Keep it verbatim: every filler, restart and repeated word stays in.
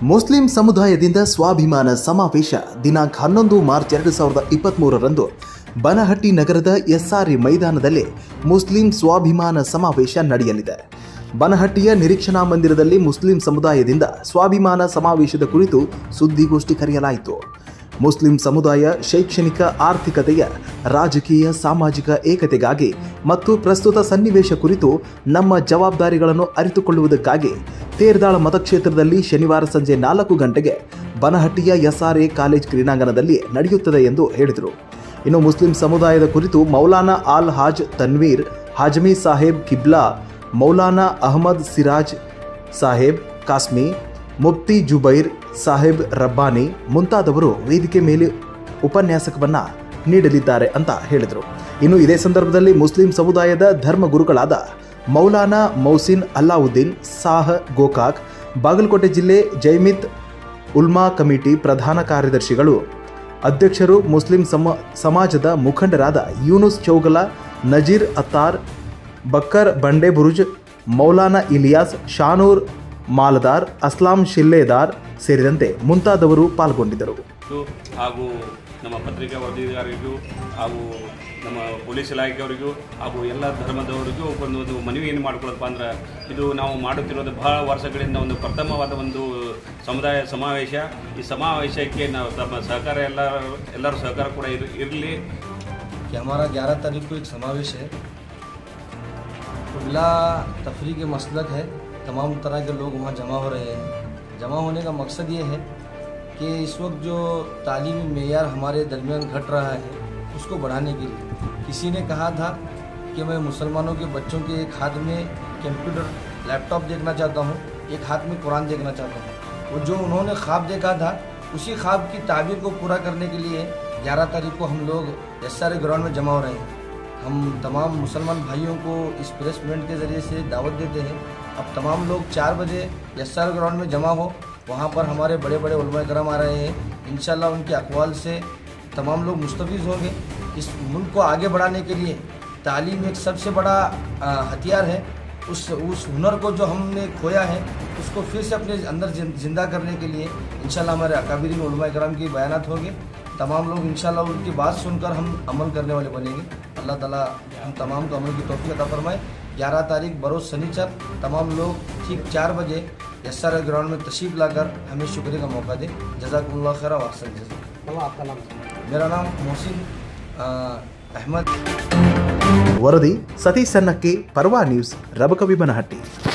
Muslim ಸಮುದಾಯದಿಂದ ಸ್ವಾಭಿಮಾನ ಸಮಾವೇಶ ದಿನಾಂಕ ಹನ್ನೊಂದು ಮಾರ್ಚ್ ಎರಡು ಸಾವಿರದ ಇಪ್ಪತ್ತ್ಮೂರರಂದು ಬನಹಟ್ಟಿ ನಗರದ ಎಸ್ಆರ್ಎ ಮೈದಾನದಲ್ಲಿ ಮುಸ್ಲಿಂ ಸ್ವಾಭಿಮಾನ ಸಮಾವೇಶ ನಡೆಯಲಿದೆ. ಬನಹಟ್ಟಿಯ ನಿರೀಕ್ಷಣಾ ಮಂದಿರದಲ್ಲಿ ಮುಸ್ಲಿಂ ಸಮುದಾಯದಿಂದ ಸ್ವಾಭಿಮಾನ ಸಮಾವೇಶದ ಕುರಿತು ಸುದ್ದಿಗೋಷ್ಠಿ ಕರೆಯಲಾಯಿತು. ಮುಸ್ಲಿಂ ಸಮುದಾಯ ಶೈಕ್ಷಣಿಕ, ಆರ್ಥಿಕತೆಯ, ರಾಜಕೀಯ, ಸಾಮಾಜಿಕ ಏಕತೆಗಾಗಿ ಮತ್ತು ಪ್ರಸ್ತುತ ಸನ್ನಿವೇಶ ಕುರಿತು ನಮ್ಮ ಜವಾಬ್ದಾರಿಗಳನ್ನು ಅರಿತುಕೊಳ್ಳುವುದಕ್ಕಾಗಿ ತೇರ್ದಾಳ ಮತಕ್ಷೇತ್ರದಲ್ಲಿ ಶನಿವಾರ ಸಂಜೆ ನಾಲ್ಕು ಗಂಟೆಗೆ ಬನಹಟ್ಟಿಯ ಎಸ್ಆರ್ಎ ಕಾಲೇಜ್ ಕ್ರೀಡಾಂಗಣದಲ್ಲಿ ನಡೆಯುತ್ತದೆ ಎಂದು ಹೇಳಿದರು. ಇನ್ನು ಮುಸ್ಲಿಂ ಸಮುದಾಯದ ಕುರಿತು ಮೌಲಾನಾ ಆಲ್ ಹಾಜ್ ತನ್ವೀರ್ ಹಾಜಮಿ ಸಾಹೇಬ್ ಕಿಬ್ಲಾ, ಮೌಲಾನಾ ಅಹಮದ್ ಸಿರಾಜ್ ಸಾಹೇಬ್ ಕಾಸ್ಮಿ, ಮುಫ್ತಿ ಜುಬೈರ್ ಸಾಹೇಬ್ ರಬ್ಬಾನಿ ಮುಂತಾದವರು ವೇದಿಕೆ ಮೇಲೆ ಉಪನ್ಯಾಸಕವನ್ನು ನೀಡಲಿದ್ದಾರೆ ಅಂತ ಹೇಳಿದರು. ಇನ್ನು ಇದೇ ಸಂದರ್ಭದಲ್ಲಿ ಮುಸ್ಲಿಂ ಸಮುದಾಯದ ಧರ್ಮಗುರುಗಳಾದ ಮೌಲಾನಾ ಮೌಸಿನ್ ಅಲ್ಲಾವುದ್ದೀನ್ ಸಾಹ್ ಗೋಕಾಕ್, ಬಾಗಲಕೋಟೆ ಜಿಲ್ಲೆ ಜೈಮಿತ್ ಉಲ್ಮಾ ಕಮಿಟಿ ಪ್ರಧಾನ ಕಾರ್ಯದರ್ಶಿಗಳು, ಅಧ್ಯಕ್ಷರು, ಮುಸ್ಲಿಂ ಸಮ ಸಮಾಜದ ಮುಖಂಡರಾದ ಯೂನುಸ್ ಚೌಗಲ, ನಜೀರ್ ಅತ್ತಾರ್, ಬಕ್ಕರ್ ಬಂಡೆ ಬುರುಜ್, ಮೌಲಾನಾ ಇಲಿಯಾಸ್, ಶಾನೂರ್ ಮಾಲದಾರ್, ಅಸ್ಲಾಂ ಶಿಲ್ಲೇದಾರ್ ಸೇರಿದಂತೆ ಮುಂತಾದವರು ಪಾಲ್ಗೊಂಡಿದ್ದರು. ಹಾಗೂ ನಮ್ಮ ಪತ್ರಿಕಾ ವರದಿಗಾರರಿಗೂ ಹಾಗೂ ನಮ್ಮ ಪೊಲೀಸ್ ಇಲಾಖೆಯವರಿಗೂ ಹಾಗೂ ಎಲ್ಲ ಧರ್ಮದವರಿಗೂ ಒಂದು ಮನವಿ ಏನು ಮಾಡ್ಕೊಳ್ಳೋದಪ್ಪ ಅಂದ್ರೆ, ಇದು ನಾವು ಮಾಡುತ್ತಿರೋದು ಬಹಳ ವರ್ಷಗಳಿಂದ ಒಂದು ಪ್ರಥಮವಾದ ಒಂದು ಸಮುದಾಯ ಸಮಾವೇಶ. ಈ ಸಮಾವೇಶಕ್ಕೆ ನಾವು ತಮ್ಮ ಸಹಕಾರ ಎಲ್ಲ ಎಲ್ಲರ ಸಹಕಾರ ಕೂಡ ಇರಲಿ. हमारा ग्यारह तारीख को एक समावेश है. खुला तफरी के मसलक है. तमाम तरह के लोग वहाँ जमा हो रहे हैं. जमा होने का मकसद ये है कि इस वक्त जो तालीमी मेयार हमारे दरमियान घट रहा है उसको बढ़ाने के लिए किसी ने कहा था कि मैं मुसलमानों के बच्चों के एक हाथ में कंप्यूटर लैपटॉप देखना चाहता हूँ, एक हाथ में कुरान देखना चाहता हूँ. वो जो उन्होंने ख्वाब देखा था उसी ख्वाब की ताबीर को पूरा करने के लिए ग्यारह तारीख को हम लोग एसआरए ग्राउंड में जमा हो रहे हैं. हम तमाम मुसलमान भाइयों को इस प्रेस इवेंट के ज़रिए से दावत देते हैं. अब तमाम लोग चार बजे एसआरए ग्राउंड में जमा हो. वहाँ पर हमारे बड़े बड़े उलमा करम आ रहे हैं. इंशाल्लाह उनके अक़वाल से तमाम लोग मुस्तफ़ीज़ होंगे. इस मुल्क को आगे बढ़ाने के लिए तालीम एक सबसे बड़ा हथियार है. उस उस हुनर को जो हमने खोया है उसको फिर से अपने अंदर ज़िंदा करने के लिए इंशाल्लाह हमारे अकाबिरीन उलमा करम के बयानात होंगे. तमाम लोग इंशाल्लाह उनकी बात सुनकर हम अमल करने वाले बनेंगे. अल्लाह ताला हम तमाम को अमल की तौफीक अता फरमाए. ग्यारह तारीख बरोज़ शनिचर तमाम लोग ठीक चार बजे एसआरए ग्राउंड में तशरीफ़ लाकर हमें शुक्रिया का मौका दें. जज़ाकुमुल्लाह खैर व अहसन जज़ा. आपका नाम? मेरा नाम मोहसिन अहमद. ವರದಿ ಸತೀಶ್ ಸನ್ನಕ್ಕೆ, ಪರ್ವಾ ನ್ಯೂಸ್, ರಬಕವಿ ಬನಹಟ್ಟಿ.